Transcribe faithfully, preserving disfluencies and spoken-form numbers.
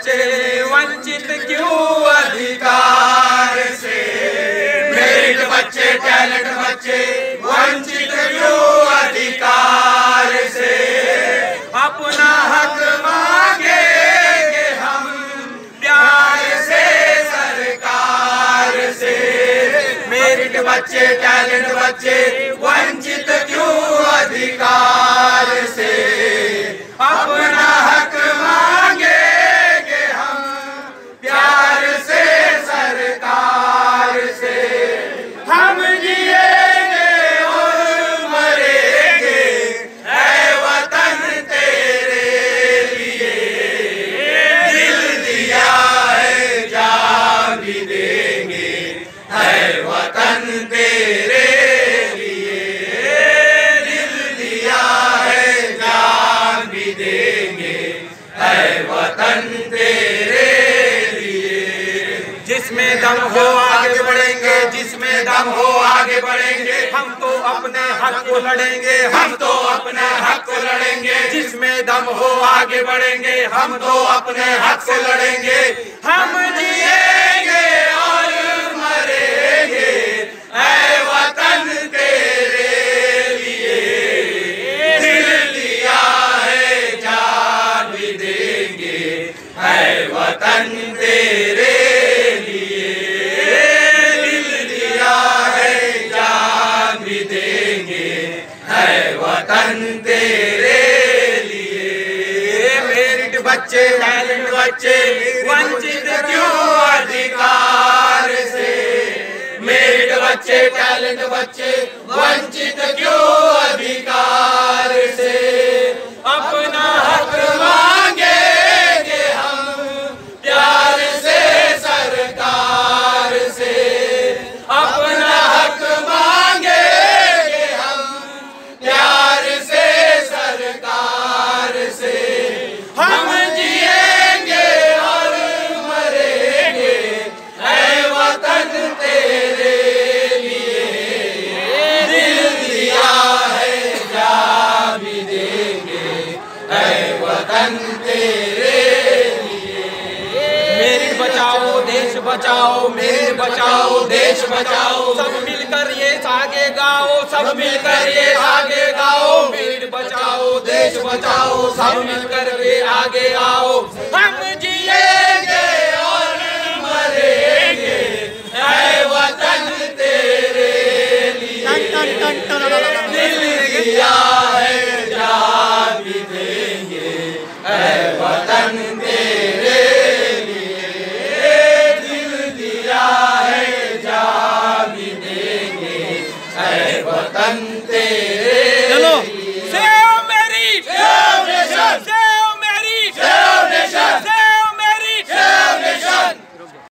बच्चे वंचित क्यों अधिकार से, मेरिट बच्चे टैलेंट बच्चे वंचित क्यों अधिकार से। अपना हक मांगेंगे हम प्यार से सरकार से, मेरिट बच्चे टैलेंट बच्चे वंचित क्यों अधिकार से। अपना हक मांगेंगे हम प्यार से सरकार से। हम जिएंगे और मरेंगे है वतन तेरे लिए, दिल दिया है जान भी देंगे है वतन तेरे लिए, दिल दिया है जान भी देंगे है वतन तेरे लिए। जिसमें दम हो आगे बढ़ेंगे, जिसमें दम हो आगे बढ़ेंगे, हम तो अपने हक को लड़ेंगे, हम तो अपने हक को लड़ेंगे। जिसमें दम हो आगे बढ़ेंगे, हम तो अपने हक से लड़ेंगे। हम जिएंगे और मरेंगे है वतन तेरे लिए, दिल दिया है जान भी देंगे है वतन तेरे लिए, दिल दिया है जान भी देंगे है वतन तेरे लिए। मेरिट बच्चे टैलेंट बच्चे वंचित क्यों अधिकार से, मेरिट बच्चे टैलेंट बच्चे वंचित क्यों अधिकार से। अपना हक मांगेंगे हम प्यार से सरकार से, अपना हक मांगेंगे हम प्यार से सरकार से। हम जिएंगे और मरेंगे है वतन तेरे लिए, दिल दिया है जान भी देंगे है वतन तेरे लिए। मेरिट बचाओ देश बचाओ, मेरिट बचाओ देश बचाओ, सब मिलकर ये आगे गाओ, सब मिलकर ये आगे गाओ। मेरिट बचाओ देश बचाओ, सब मिलकर ये आगे आओ। हम जिएंगे और मरेंगे है वतन तेरे लिए, दिल दिया है जान भी देंगे है वतन तेरे लिए, दिल दिया है जान भी देंगे है वतन